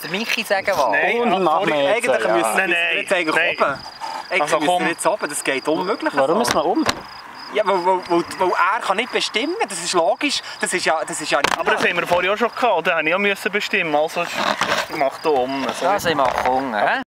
der Michi sagen, was? Nein, Eigentlich müssen wir jetzt eigentlich oben. Also Eigentlich müssen wir jetzt oben, das geht unmöglich. Warum müssen wir um? Ja, weil er kann nicht bestimmen, das ist logisch. Das ist ja nicht aber das haben wir vorher auch schon gehabt, da musste ich auch bestimmen, also mach da um. Ja, sie machen Hunger, hä?